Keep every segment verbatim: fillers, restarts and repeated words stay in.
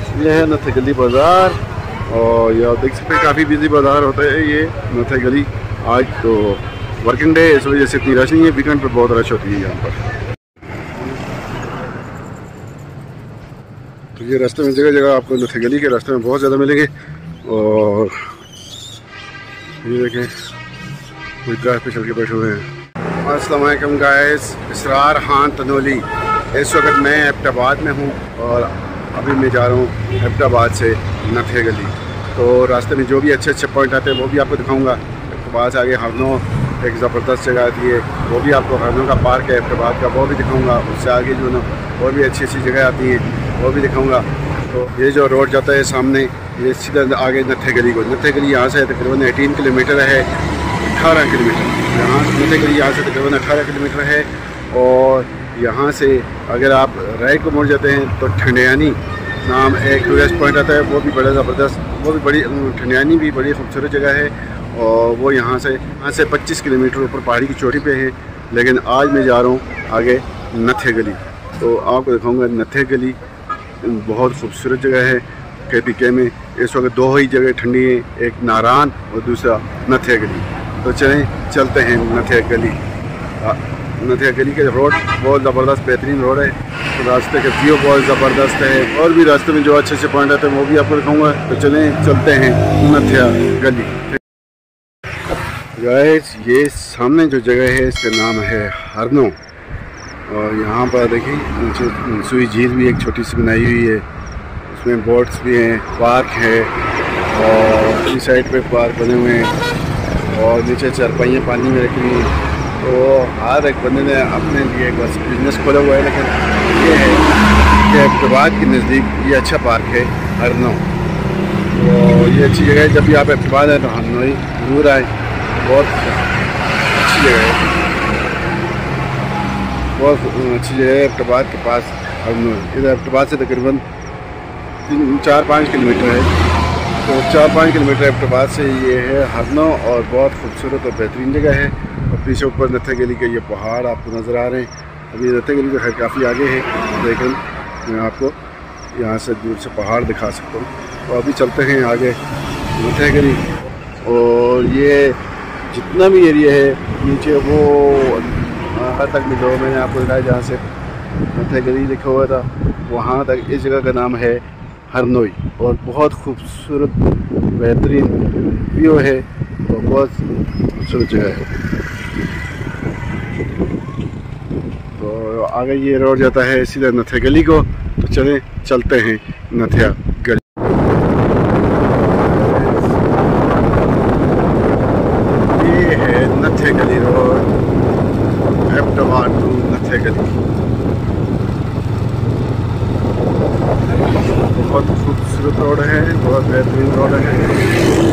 ये है नथे गली बाज़ार और ये देख सकते हैं काफ़ी बिजी बाज़ार होता है ये नथे गली। आज तो वर्किंग डे इस वजह से इतनी रश नहीं है, वीकेंड पर बहुत रश होती है यहाँ पर। तो ये रास्ते में जगह जगह आपको नथे गली के रास्ते में बहुत ज़्यादा मिलेंगे। और ये देखें कोई कार पे चल के बैठे हुए हैं। अस्सलाम वालेकुम गाइस, इसरार खान तनोली। इस वक्त मैं एबटाबाद में हूँ और अभी मैं जा रहा हूँ एबटाबाद से नथे गली। तो रास्ते में जो भी अच्छे अच्छे पॉइंट आते हैं वो भी आपको दिखाऊंगा। एबटाबाद से आगे हरनो एक ज़बरदस्त जगह आती है, वो भी आपको हरनो का पार्क है एबटाबाद का, वो भी दिखाऊंगा। उससे आगे जो ना और भी अच्छी अच्छी जगह आती हैं वो भी दिखाऊंगा। तो ये जो रोड जाता है सामने, ये सीधा आगे नथे गली को, नथे गली यहाँ से तकरीबन अठारह किलोमीटर है, अठारह किलोमीटर यहाँ नथे गली यहाँ से तकरीबन अठारह किलोमीटर है। और यहाँ से अगर आप राइट को मुड़ जाते हैं तो ठंडियानी नाम एक टूरिस्ट पॉइंट आता है, वो भी बड़ा ज़बरदस्त, वो भी बड़ी ठंडियानी भी बड़ी खूबसूरत जगह है। और वो यहाँ से यहाँ से पच्चीस किलोमीटर ऊपर पहाड़ी की चोटी पे है। लेकिन आज मैं जा रहा हूँ आगे नथे गली, तो आपको दिखाऊंगा नथे गली बहुत खूबसूरत जगह है के पी के में। इस वक्त दो ही जगह ठंडी है, एक नारान और दूसरा नथे गली। तो चलें चलते हैं नथे गली। नथे गली के रोड बहुत ज़बरदस्त बेहतरीन रोड है, तो रास्ते के व्यू बहुत ज़बरदस्त है। और भी रास्ते में जो अच्छे अच्छे पॉइंट आते हैं वो भी आपको दिखाऊंगा। तो चलें चलते हैं नथे गली। गाइस ये सामने जो जगह है इसका नाम है हरनो। और यहाँ पर देखिए सुई झील भी एक छोटी सी बनाई हुई है, उसमें बोट्स भी हैं, पार्क है और इस साइड पे पार्क बने हुए हैं और नीचे चारपाइयाँ पानी में रखी हुई हैं। तो हर एक बंदे ने अपने लिए बस बिजनेस खोला हुआ है। लेकिन ये है कि एबटाबाद के नज़दीक ये अच्छा पार्क है हरनो। तो ये अच्छी जगह है, जब भी आप एबटाबाद आए तो हरनो ही जरूर आए, बहुत अच्छी जगह है, बहुत अच्छी जगह है एबटाबाद के पास हरनो। इधर एबटाबाद से तकरीबन तीन चार पाँच किलोमीटर है, तो चार पाँच किलोमीटर एबटाबाद से ये है हरनो और बहुत खूबसूरत और बेहतरीन जगह है। और पीछे ऊपर नथे गली के ये पहाड़ आपको नज़र आ रहे हैं। अभी नथे गली तो खैर काफ़ी आगे है, लेकिन मैं आपको यहाँ से दूर से पहाड़ दिखा सकता हूँ। तो अभी चलते हैं आगे नथे गली। और ये जितना भी एरिया है नीचे वो हर तक भी दो मैंने आपको दिखाया जहाँ से नथे गली लिखा हुआ था, वहाँ तक इस जगह का नाम है हरनोई। और बहुत खूबसूरत बेहतरीन व्यू है और बहुत खूबसूरत जगह है। तो आगे ये रोड जाता है सीधा नथे गली को। तो चलें चलते हैं नथे गली। ये है नथे गली रोड, एबटाबाद टू नथे गली। बहुत खूबसूरत रोड है, बहुत बेहतरीन रोड है।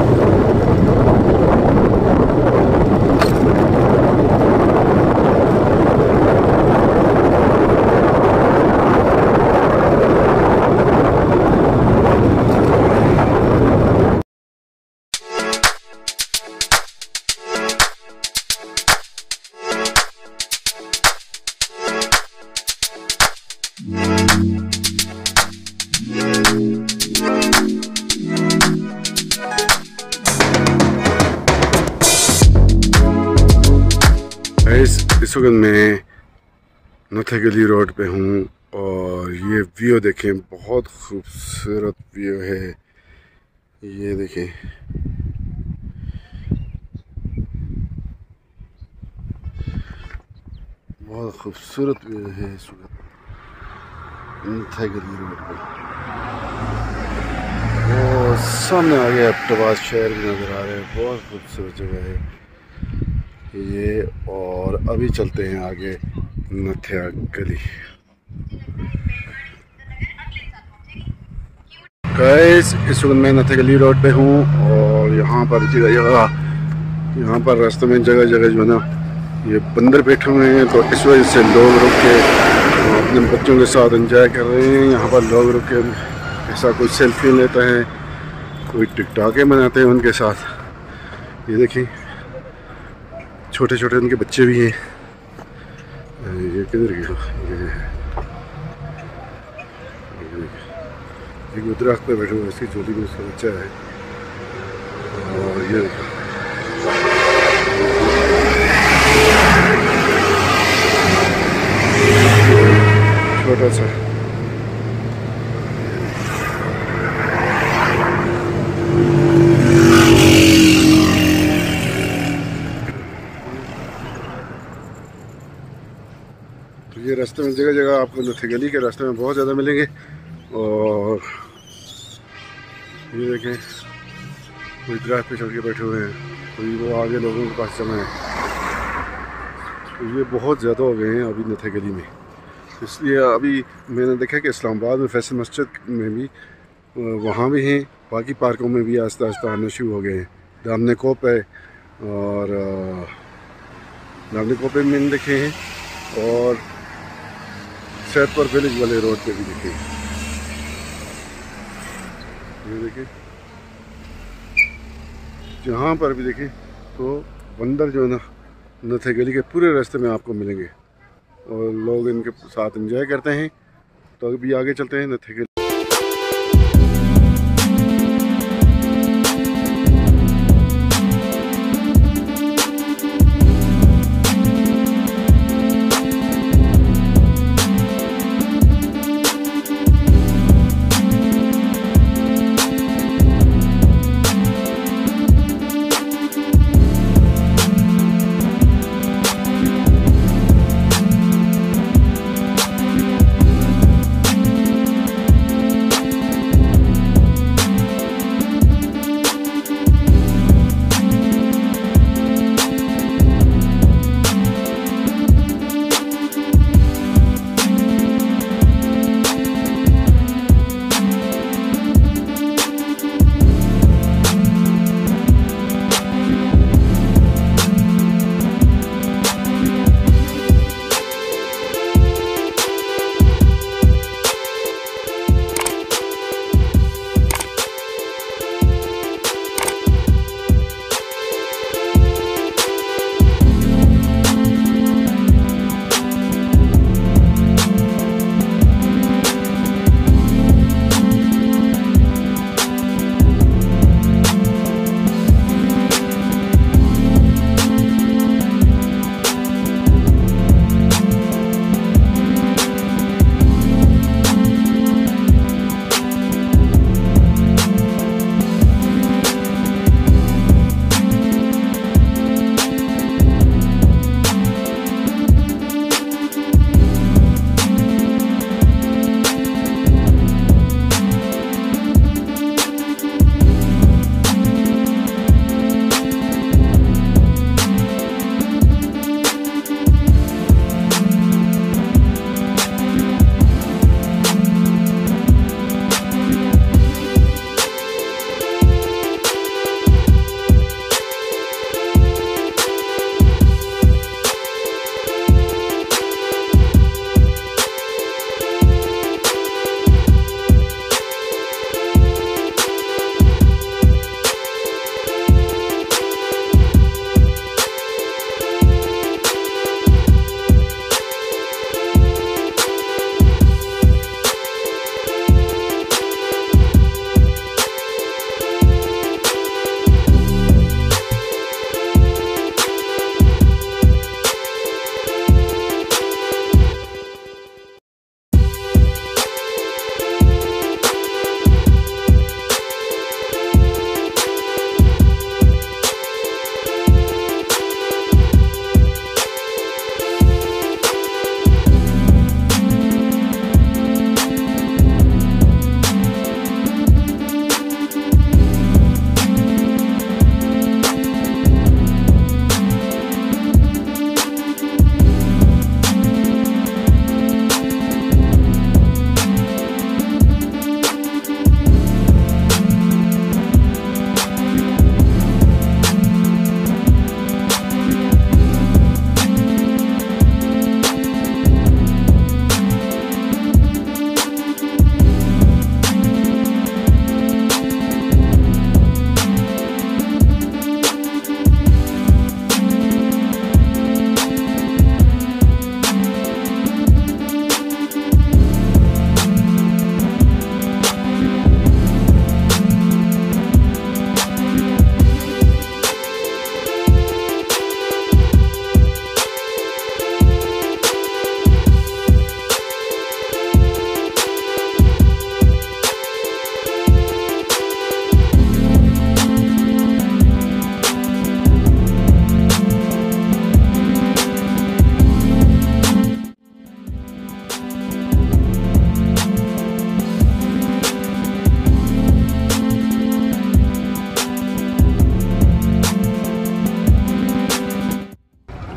इस वक्त मैं नथे गली रोड पे हूँ और ये व्यू देखें, बहुत खूबसूरत व्यू है। ये देखें बहुत खूबसूरत व्यू है इस वक्त नथे गली रोड पे। वो सामने आ गया एबटाबाद शहर भी नज़र आ रहा है, बहुत खूबसूरत जगह है ये। और अभी चलते हैं आगे नथे गली। गाइस इस वक्त मैं नथे गली रोड पे हूँ और यहाँ पर जगह जगह यहाँ पर रास्ते में जगह जगह जो है ना ये बंदर बैठे हुए हैं, तो इस वजह से लोग रुक के अपने बच्चों के साथ एंजॉय कर रहे हैं। यहाँ पर लोग रुक के ऐसा कोई सेल्फी लेते हैं, कोई टिकटॉकें बनाते हैं उनके साथ। ये देखें छोटे छोटे उनके बच्चे भी हैं। ये किधर गया? एक दरख्त पे बैठे हुए, इसकी झोली में उसका बच्चा है। और ये देखो छोटा सा तो ये रास्ते में जगह जगह आपको नथे गली के रास्ते में बहुत ज़्यादा मिलेंगे। और ये देखें कोई दरख्त पे चढ़ के बैठे हुए हैं, कोई वो आगे लोगों के पास जमा है। तो ये बहुत ज़्यादा हो गए हैं अभी नथे गली में। इसलिए अभी मैंने देखा कि इस्लामाबाद में फैसल मस्जिद में भी वहाँ भी हैं, बाकी पार्कों में भी आस्ता आस्ता आना शुरू हो गए हैं। दामने कोप है और दामने कोप में मैंने देखे हैं, और सैदपुर विलेज वाले रोड पे भी देखे हैं। ये देखें जहाँ पर भी देखें तो बंदर जो है ना नथे गली के पूरे रास्ते में आपको मिलेंगे, और लोग इनके साथ एंजॉय करते हैं। तो अभी आगे चलते हैं नथे गली।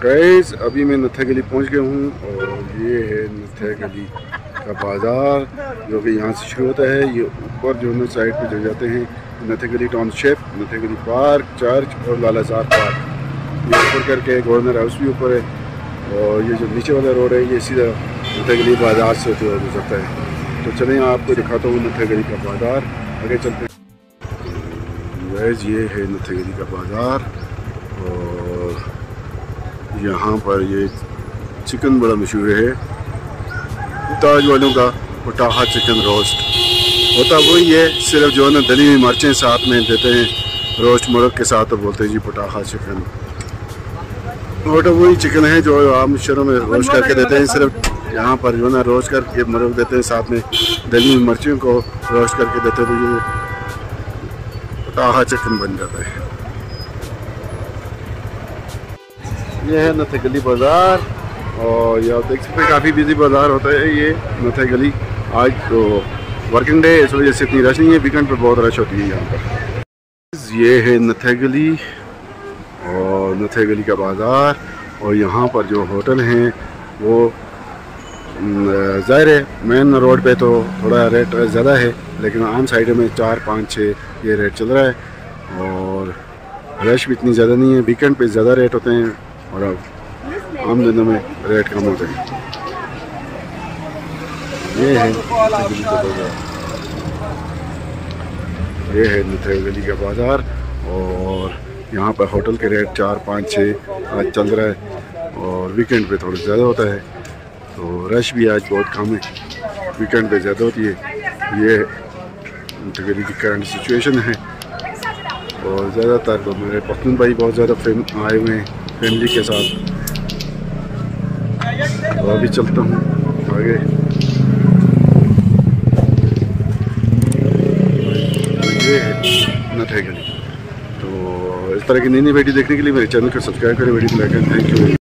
गाइस अभी मैं नत्थे गली पहुंच गया हूँ और ये है नत्थे गली का बाज़ार जो कि यहाँ से शुरू होता है। ये ऊपर जो है साइड पे चले जाते हैं नत्थे गली टाउनशिप, नत्थे गली पार्क, चर्च और लालासार पार्क। ये ऊपर करके गवर्नर हाउस भी ऊपर है और ये जो नीचे वाला रोड है ये सीधा नत्थे गली बाज़ार से होते हुए गुजरता है। तो चलें आपको दिखाता हूँ नत्थे गली का बाज़ार, आगे चलते हैं। गाइस ये है नत्थे गली का बाज़ार और यहाँ पर ये चिकन बड़ा मशहूर है। ताज वालों का पटाखा चिकन रोस्ट होता वही है, सिर्फ जो है ना दली हुई मिर्चें साथ में देते हैं रोस्ट मुर्ग के साथ, तो बोलते हैं जी पटाखा चिकन। और तो वही चिकन है जो आम शहरों में रोस्ट करके देते हैं, सिर्फ यहाँ पर जो है ना रोस्ट करके मुर्ग देते हैं, साथ में दली हुई मिर्चों को रोस्ट करके देते हैं, तो ये पटाखा चिकन बन जाता है। ये है नत्थे गली बाज़ार और ये आप देख सकते हैं काफ़ी बिजी बाज़ार होता है ये नत्थे गली। आज तो वर्किंग डे इस वजह से इतनी रश नहीं है, वीकेंड पर बहुत रश होती है यहाँ पर। ये है नत्थे गली और नत्थे गली का बाज़ार और यहाँ पर जो होटल हैं वो ज़ाहिर है मेन रोड पे तो थोड़ा रेट ज़्यादा है, लेकिन आम साइड में चार पाँच छः ये रेट चल रहा है और रश भी इतनी ज़्यादा नहीं है। वीकेंड पे ज़्यादा रेट होते हैं और अब आम दिनों में रेट कम होते हैं। ये है नत्थे गली का बाज़ार, ये है नत्थे गली का बाज़ार और यहाँ पर होटल के रेट चार पाँच छः आज चल रहा है और वीकेंड पे थोड़ा ज़्यादा होता है, तो रश भी आज बहुत कम है, वीकेंड पे ज़्यादा होती है। ये नत्थे गली की करंट सिचुएशन है और ज़्यादातर तो मेरे पख्तून भाई बहुत ज़्यादा फेम आए हुए हैं फैमिली के साथ। तो अभी चलता हूँ आगे। ये है नत्थे गली। तो इस तरह की नई नई वीडियो देखने के लिए मेरे चैनल को सब्सक्राइब करें, वीडियो को लाइक करें। Thank you.